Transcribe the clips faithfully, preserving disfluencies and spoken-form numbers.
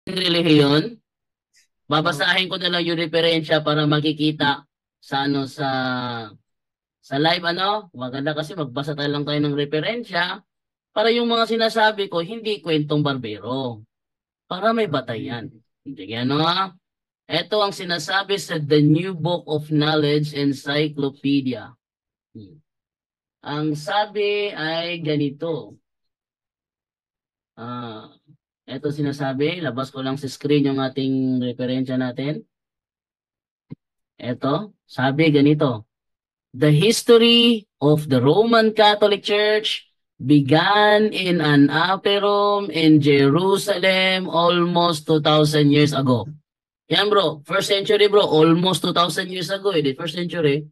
relihiyon. Babasahin ko na lang yung referensya para makikita sa ano sa sa live ano. Maganda kasi magbasa tayo lang tayo ng referensya para yung mga sinasabi ko hindi kwentong barbero. Para may batayan. Hindi ano ha? Ito ang sinasabi sa The New Book of Knowledge Encyclopedia. Hmm. Ang sabi ay ganito. Ah, ito sinasabi, labas ko lang sa screen yung ating referensya natin. Ito, sabi ganito. The history of the Roman Catholic Church began in an upper room in Jerusalem almost two thousand years ago. Yan bro, first century bro, almost two thousand years ago eh, the first century.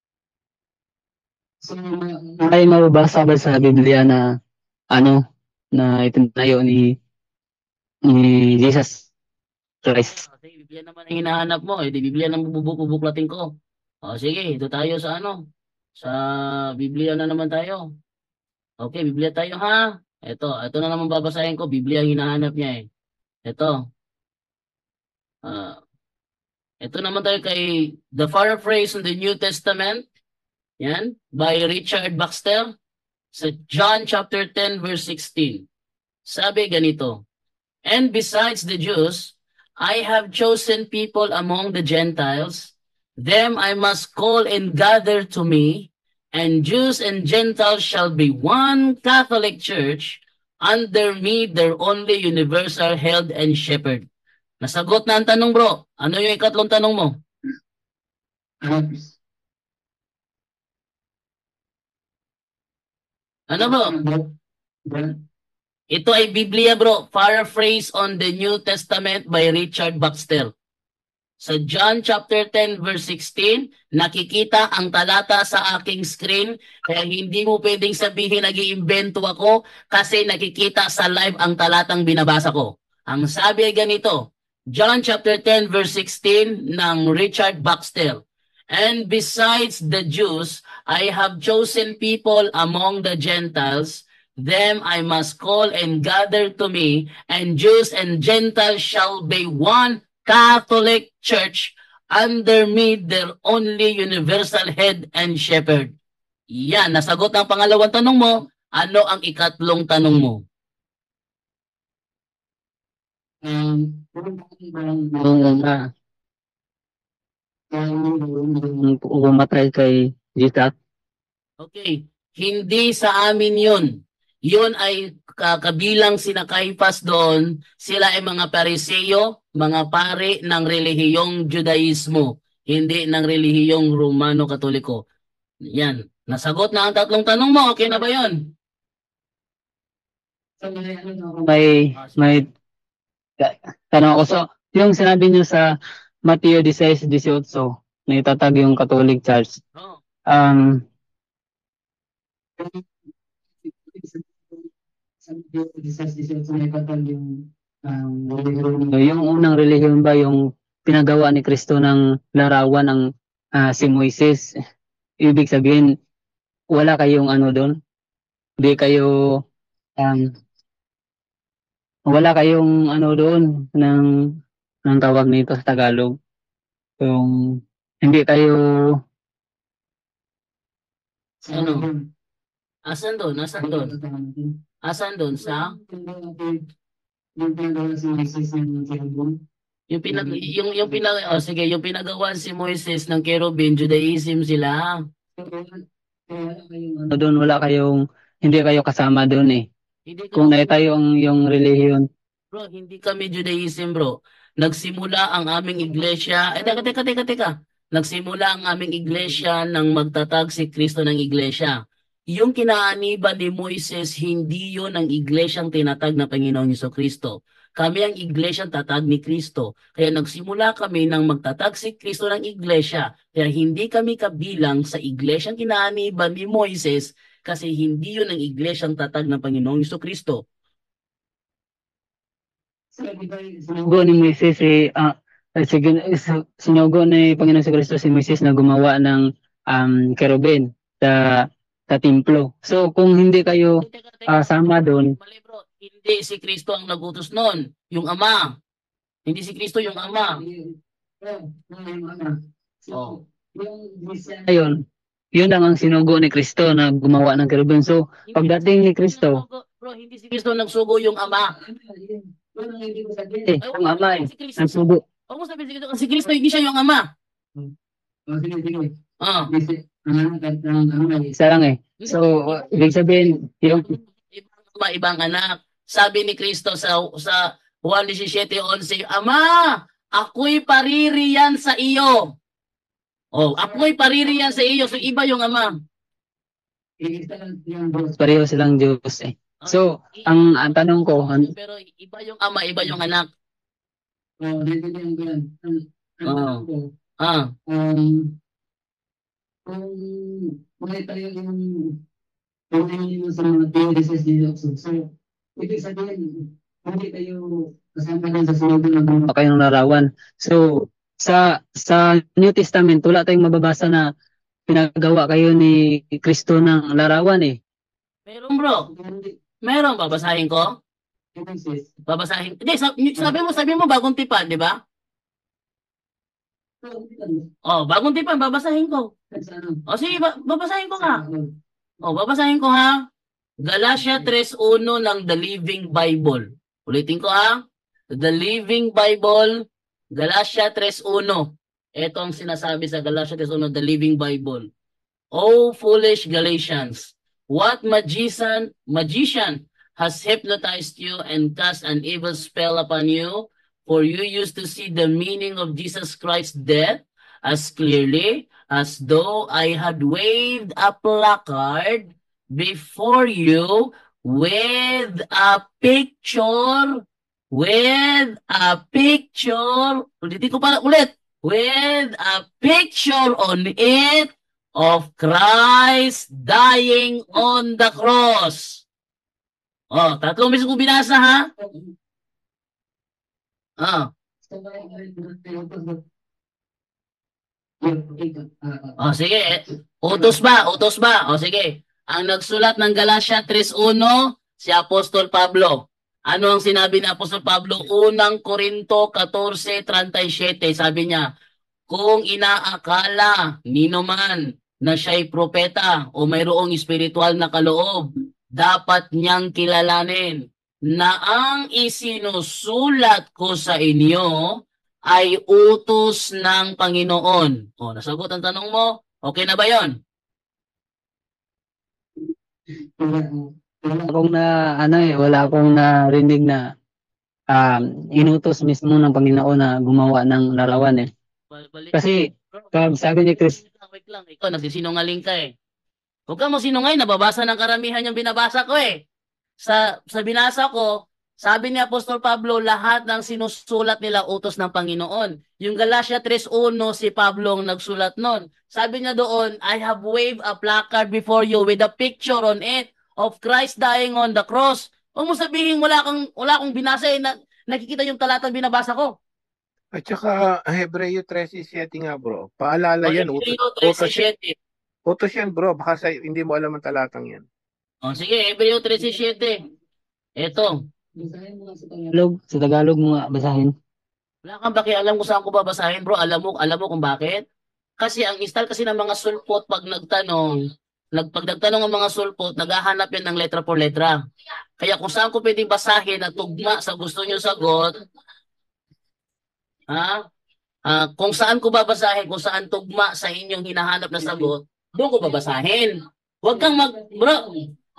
So, may mababasa ba sa Biblia na ano na itinayo ni ni Jesus Christ? Kasi Biblia naman ang hinahanap mo eh, di Biblia na bubuklatin ko. O sige, ito tayo sa ano, sa Biblia na naman tayo. Okay, Biblia tayo ha. Ito, ito na naman babasahin ko, Biblia ang hinahanap niya eh. Ito, ah, ito naman tayo kay The Paraphrase in the New Testament. Yan, by Richard Baxter sa John chapter ten verse sixteen. Sabi ganito, and besides the Jews, I have chosen people among the Gentiles. Them I must call and gather to me, and Jews and Gentiles shall be one Catholic Church under me, their only universal head and shepherd. Nasagot na ang tanong bro. Ano yung ikatlong tanong mo? Ano bro? Ito ay Biblia bro, paraphrase on the New Testament by Richard Baxter. Sa John chapter ten verse sixteen, nakikita ang talata sa aking screen, kaya hindi mo pwedeng sabihin nag-iimbento ako kasi nakikita sa live ang talatang binabasa ko. Ang sabi ay ganito, John chapter ten verse sixteen ng Richard Baxter. And besides the Jews, I have chosen people among the Gentiles. Them I must call and gather to me, and Jews and Gentiles shall be one Catholic Church under me, their only universal head and shepherd. Yan, nasagot ang pangalawang tanong mo. Ano ang ikatlong tanong mo? Um, uh, umatay kay Jesus. Okay, hindi sa amin yun. Yun ay kabilang sina Caiphas doon. Sila ay mga Pariseo, mga pari ng relihiyong Judaismo, hindi ng relihiyong Romano-Katoliko. Yan. Nasagot na ang tatlong tanong mo. Okay na ba yun? May, may, tanong ako. So, yung sinabi niyo sa Mateo sixteen eighteen, na itatag yung Catholic Church. Oh. Um, yung unang relihiyon ba yung pinagawa ni Kristo ng larawan ng uh, si Moises? Ibig sabihin, wala kayong ano doon? Hindi kayo um, wala kayong ano doon ng ng tawag nito sa Tagalog. Yung hindi kayo ano? Asan doon? Asan doon? Asan doon sa yung pinag yung yung pinag oh, sige, yung pinagawa si Moises ng Cherubim, Judaism sila. Ano doon, wala kayong hindi kayo kasama doon eh. Hindi kung na tayo ang yung relihiyon. Bro, hindi kami Judaism, bro. Nagsimula ang aming iglesia. Eh, teka, teka, teka, teka. Nagsimula ang aming iglesia nang magtatag si Kristo ng iglesia. Yung kinaaniban ni Moises, hindi yun ang iglesyang tinatag na Panginoong Jesucristo. Kami ang iglesyang tatag ni Kristo. Kaya nagsimula kami nang magtatag si Kristo ng iglesia. Kaya hindi kami kabilang sa iglesyang kinaaniban ni Moises kasi hindi yun ang iglesyang tatag ng Panginoong Jesucristo. Sinugo ni Moises si uh, sige, sinugo ni Panginoon Jesucristo si Moises na gumawa ng um, kerubin sa sa templo. So kung hindi kayo uh, sama doon, mali bro, hindi si Kristo ang nagutos noon, yung Ama. Hindi si Kristo yung Ama. So, yung Mesiya na yun, yun lang ang sinugo ni Kristo na gumawa ng kerubin. So, pagdating ni Kristo, Bro, hindi si Kristo nagsugo yung Ama. eh, ang Ama eh, Si Kristo. nagsugo. Huwag mo sabihin si Kristo, si Kristo hindi siya yung Ama. Ah. Isa lang eh. So, ibig sabihin, yung Ibang ama, ibang anak. Sabi ni Kristo sa sa Juan seventeen eleven, Ama, ako'y paririyan sa iyo. Oh, ako'y paririyan sa iyo. So, iba yung Ama. pareho silang Diyos eh. So, ang, ang tanong ko, ang, Pero iba yung Ama, iba yung anak. oh, naiintindihan ko yan. Ang, ang Oo. tanong ko, Ah, um, kung makita yung kung ano yung sa mga theories ni Jackson. So, ibig sabihin, hindi kayo kasama din sa sunod na gumawa kayong larawan. So, sa sa New Testament, wala tayong mababasa na pinagawa kayo ni Kristo ng larawan eh. meron bro. Meron, babasahin ko. Babasahin. Hindi, sabi, sabi mo, sabi mo bagong tipan, di ba? Oh, bagong tipan, babasahin ko. O sige, ba- babasahin ko nga. O, babasahin ko ha. Galatia three one ng The Living Bible. Ulitin ko ha. The Living Bible, Galatia three one. Ito ang sinasabi sa Galatia three one, The Living Bible. O foolish Galatians, what magician, magician has hypnotized you and cast an evil spell upon you? For you used to see the meaning of Jesus Christ's death as clearly as though I had waved a placard before you with a picture, with a picture, ulitin ko pala ulit, with a picture on it of Christ dying on the cross. Oh, tatlong beses ko binasa ha? Ah. Oh, sige. Utos ba? Utos ba? Oh, sige. Ang nagsulat ng Galatia three one, si Apostol Pablo. Ano ang sinabi ni Apostol Pablo? Unang Korinto fourteen thirty-seven. Sabi niya, kung inaakala nino man na siya'y propeta o mayroong espiritual na kaloob, dapat niyang kilalanin na ang isinusulat ko sa inyo ay utos ng Panginoon. O, nasagot ang tanong mo? Okay na ba yon? Wala akong na, ano eh, wala akong narinig na um, inutos mismo ng Panginoon na gumawa ng larawan eh. Kasi, pag sabi ni Chris, wait lang, ikaw nagsisinungaling ka eh. Huwag ka mo sinungay, nababasa ng karamihan yung binabasa ko eh. Sa, sa binasa ko, sabi ni Apostol Pablo, lahat ng sinusulat nila utos ng Panginoon. Yung Galatia three one, si Pablo ang nagsulat nun. Sabi niya doon, I have waved a placard before you with a picture on it of Christ dying on the cross. Huwag mo sabihin, wala kang, wala akong binasa eh, na, nakikita yung talatang binabasa ko. At saka, Hebreo thirteen seven nga bro. Paalala yan. Utos, Hebreo utos, yan, thirteen seven. utos yan bro. Baka sa, hindi mo alam ang talatang yan. O sige, Hebreo thirteen seven. Ito. basahin mo nga sa Tagalog, sa Tagalog mo nga basahin. Wala kang pakialam kung saan ko babasahin, bro. Alam mo, alam mo kung bakit? Kasi ang style kasi ng mga sulpot pag nagtanong, nag, pag nagtanong ang mga sulpot, naghahanap yan ng letra por letra. Kaya kung saan ko pwedeng basahin na tugma sa gusto nyo sagot, ha? Ah, kung saan ko babasahin, kung saan tugma sa inyong hinahanap na sagot, doon ko babasahin. Huwag kang mag... Bro,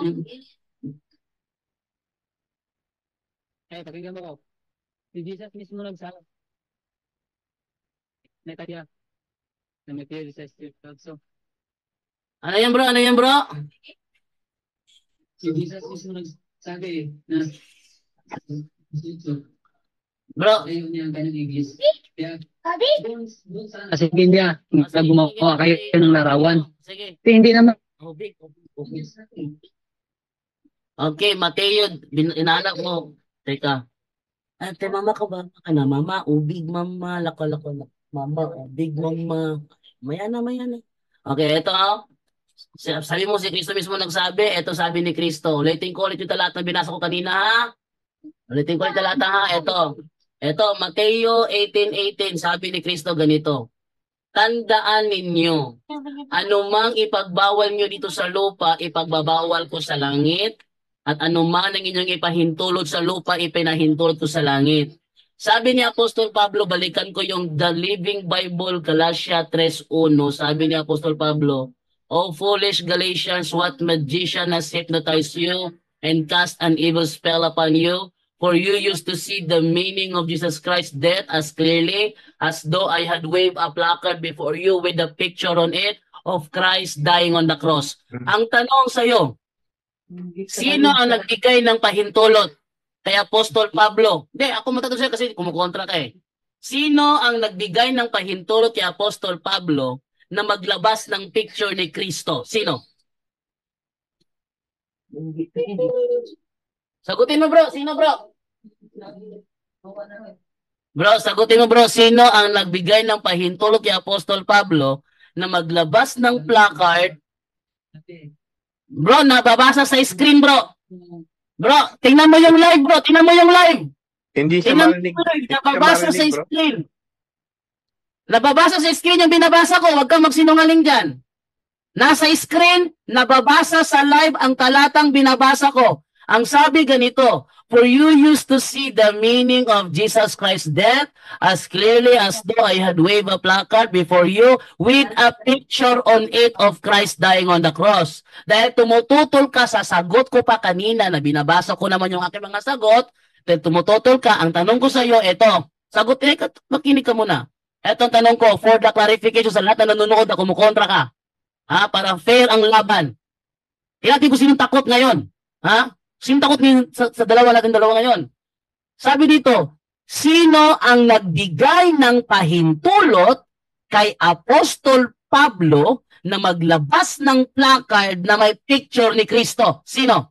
Eh, pakinggan mo ko. Si Jesus mismo nagsabi. Netanya. Na may theory sa scripture. So, ano yan bro? Ano yan bro? si Jesus mismo nagsabi na Bro, ayaw niya ang kanyang iglesia. Kaya, kasi hindi niya, na gumawa kayo ng larawan. Sige. Kasi hindi naman. Oh, big. Okay, Mateo, bin- inanak mo. Teka. Ate, mama ka ba? Ka na, mama. Ubig, mama. Lako, lako, lako. Mama, ubig, mama. Maya na, maya na. Okay, ito oh. Sa- Sabi mo si Kristo mismo nagsabi, ito sabi ni Kristo. Ulitin ko ulit yung talata na binasa ko kanina ha. Ulitin ko ulit talata ha. Ito. Ito, Mateo eighteen eighteen, sabi ni Kristo ganito, tandaan ninyo, anumang ipagbawal nyo dito sa lupa, ipagbabawal ko sa langit, at anuman ang inyong ipahintulot sa lupa, ipinahintulot ko sa langit. Sabi ni Apostol Pablo, balikan ko yung The Living Bible, Galatia three one. Sabi ni Apostol Pablo, O foolish Galatians, what magician has hypnotized you and cast an evil spell upon you? For you used to see the meaning of Jesus Christ's death as clearly as though I had waved a placard before you with a picture on it of Christ dying on the cross. Ang tanong sa iyo, sino ang nagbigay ng pahintulot kay Apostol Pablo? Hindi, ako matatanong sa'yo kasi kumukontra ka eh. Sino ang nagbigay ng pahintulot kay Apostol Pablo na maglabas ng picture ni Kristo? Sino? Sagutin mo bro, sino bro? Bro, sagutin mo bro, sino ang nagbigay ng pahintulot kay Apostol Pablo na maglabas ng placard? Bro, nababasa sa screen bro. Bro, tingnan mo yung live bro, tingnan mo yung live. Hindi siya Tingnan mo marinig. yung live, Hindi siya nababasa sa marinig, bro. screen. Nababasa sa screen yung binabasa ko, huwag kang magsinungaling dyan. Nasa screen, nababasa sa live ang talatang binabasa ko. Ang sabi ganito, for you used to see the meaning of Jesus Christ's death as clearly as though I had waved a placard before you with a picture on it of Christ dying on the cross. Dahil tumututol ka sa sagot ko pa kanina na binabasa ko naman yung aking mga sagot, dahil tumututol ka, ang tanong ko sa iyo, ito, sagot, eh, makinig ka muna. Ito ang tanong ko, for the clarification sa lahat na nanonood na kumukontra ka. Ha? Para fair ang laban. Tingnan ko sinong takot ngayon. Ha? Sinong takot ngayon sa, sa dalawa natin dalawa ngayon? Sabi dito, sino ang nagbigay ng pahintulot kay Apostol Pablo na maglabas ng placard na may picture ni Kristo? Sino?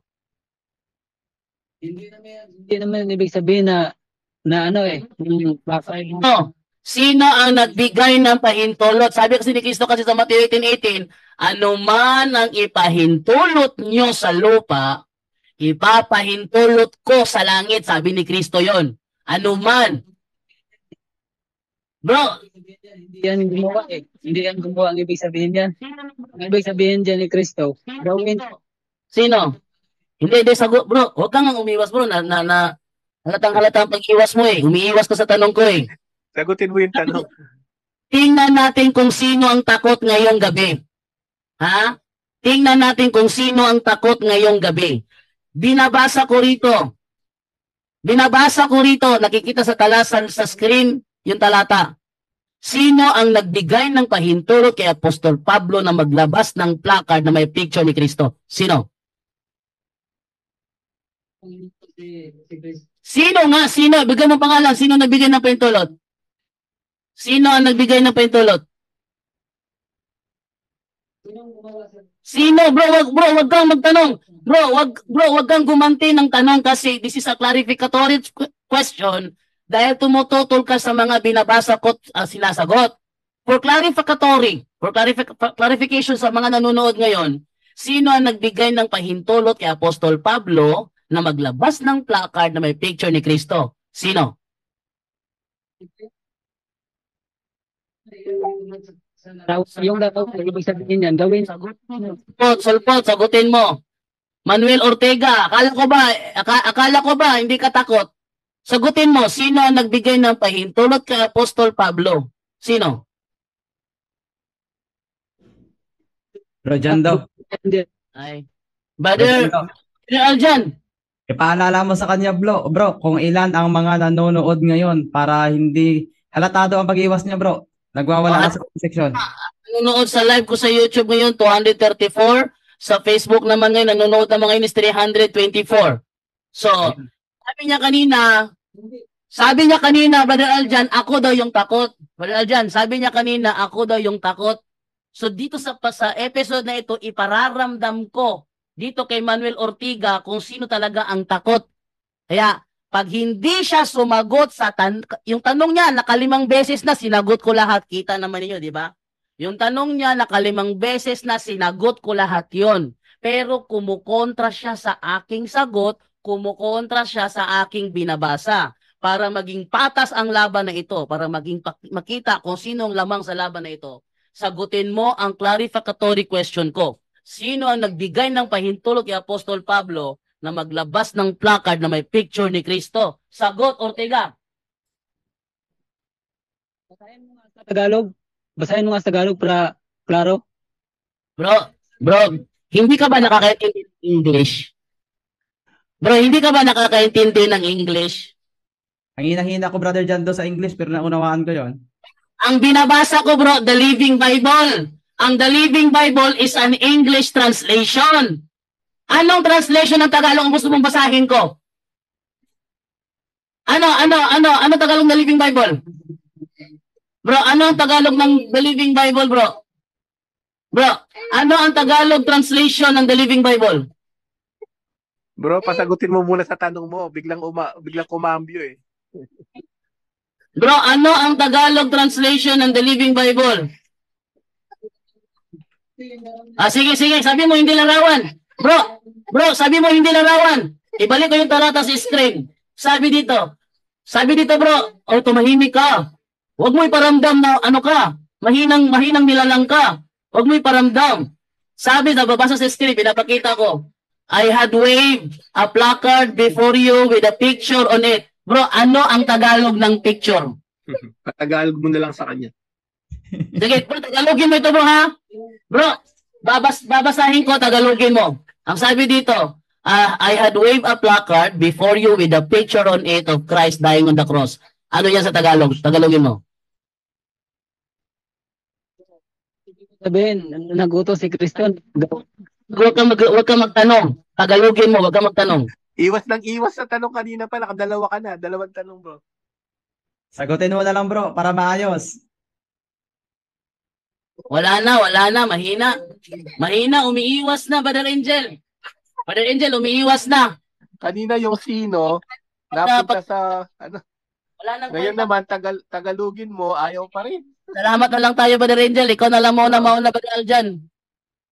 Hindi naman, hindi naman ibig sabihin na na ano eh, yung placard. No. Sino ang nagbigay ng pahintulot? Sabi kasi ni Kristo kasi sa Mateo eighteen eighteen, ano man ang ipahintulot nyo sa lupa, ipapahintulot ko sa langit. Sabi ni Kristo yon. Ano man. Bro, Hindi yan gumawa eh. Hindi yan gumawa ang ibig sabihin yan. Ang ibig sabihin dyan ni Kristo, gawin. sino? Hindi, hindi, sagot, bro. Huwag kang umiwas, bro. Na, na, na, halatang halatang pag-iwas mo eh. Umiiwas ka sa tanong ko eh. Sagutin mo yung tanong. Tingnan natin kung sino ang takot ngayong gabi. Ha? Tingnan natin kung sino ang takot ngayong gabi. Binabasa ko rito. Binabasa ko rito. Nakikita sa talasan sa screen yung talata. Sino ang nagbigay ng pahintulot kay Apostol Pablo na maglabas ng placard na may picture ni Kristo? Sino? Sino nga? Sino? Bigyan mo pangalan. Sino nagbigay ng pahintulot? Sino ang nagbigay ng pahintulot? Sino? Bro, wag, bro, wag kang magtanong. Bro, wag, bro, wag kang gumanti ng tanong kasi this is a clarificatory question dahil tumututol ka sa mga binabasa ko uh, sinasagot. For clarificatory, for clarific clarification sa mga nanonood ngayon, sino ang nagbigay ng pahintulot kay Apostol Pablo na maglabas ng placard na may picture ni Kristo? Sino? Yung dapat ibig sabihin yan, gawin. Sulpot, sulpot, sagutin mo. Manuel Ortega, akala ko ba, aka, akala ko ba hindi ka takot? Sagutin mo, sino ang nagbigay ng pahintulot kay Apostol Pablo? Sino? Bro, dyan daw. Ay. Bro, Brother, dyan daw. Brother Aljan. Ipaalala mo sa kanya, bro, bro, kung ilan ang mga nanonood ngayon para hindi halatado ang pag-iwas niya, bro. Nagwawala ka sa section. Nanonood sa live ko sa YouTube ngayon, two hundred thirty-four. Sa Facebook naman ngayon, nanonood na mga is three hundred twenty-four. So, sabi niya kanina, sabi niya kanina, Brother Aljan, ako daw yung takot. Brother Aljan, sabi niya kanina, ako daw yung takot. So, dito sa, sa episode na ito, ipararamdam ko dito kay Manuel Ortega kung sino talaga ang takot. Kaya, pag hindi siya sumagot sa tan yung tanong niya, nakalimang beses na sinagot ko lahat. Kita naman niyo, di ba? Yung tanong niya, nakalimang beses na sinagot ko lahat yon. Pero kumukontra siya sa aking sagot, kumukontra siya sa aking binabasa. para maging patas ang laban na ito, para maging pak- makita kung sino ang lamang sa laban na ito, sagutin mo ang clarificatory question ko. Sino ang nagbigay ng pahintulot kay Apostol Pablo na maglabas ng placard na may picture ni Kristo? Sagot, Ortega. Basahin mo nga sa Tagalog. Basahin mo nga sa Tagalog para klaro. Bro, bro, hindi ka ba nakakaintindi ng English? Bro, hindi ka ba nakakaintindi ng English? Ang hina-hina ko, Brother Jando, sa English, pero naunawaan ko yon. Ang binabasa ko, bro, the Living Bible. Ang the Living Bible is an English translation. Anong translation ng Tagalog ang gusto mong basahin ko? Ano, ano, ano, ano Tagalog ng Living Bible? Bro, ano ang Tagalog ng the Living Bible, bro? Bro, ano ang Tagalog translation ng the Living Bible? Bro, pasagutin mo muna sa tanong mo. Biglang uma biglang kumambyo eh. Bro, ano ang Tagalog translation ng the Living Bible? Ah, sige, sige. Sabi mo hindi larawan. Bro, bro, sabi mo hindi larawan. Ibalik ko yung talata sa screen. Sabi dito. Sabi dito, bro. O, tumahimik ka. Huwag mo iparamdam na ano ka. Mahinang, mahinang nilalang ka. Huwag mo iparamdam. Sabi, nababasa sa screen, pinapakita ko. I had waved a placard before you with a picture on it. Bro, ano ang Tagalog ng picture? Patagalog mo na lang sa kanya. Sige, bro, Tagalogin mo ito, bro, ha? Bro, babas, babasahin ko, Tagalogin mo. Ang sabi dito, uh, I had waved a placard before you with a picture on it of Christ dying on the cross. Ano yan sa Tagalog? Tagalogin mo. Sabihin, nagutos si Kristo. Huwag kang, mag, huwag kang magtanong. Tagalogin mo, huwag kang magtanong. Iwas lang iwas sa tanong kanina pa. Nakadalawa ka na. Dalawang tanong, bro. Sagutin mo na lang, bro, para maayos. Wala na, wala na, mahina. Mahina, umiiwas na, Brother Angel. Brother Angel, umiiwas na. Kanina yung sino, napunta sa, ano, Wala nang ngayon kwenta. naman, tagal, tagalugin mo, ayaw pa rin. Salamat na lang tayo, Brother Angel. Ikaw na lang muna mauna, Brother Aljan.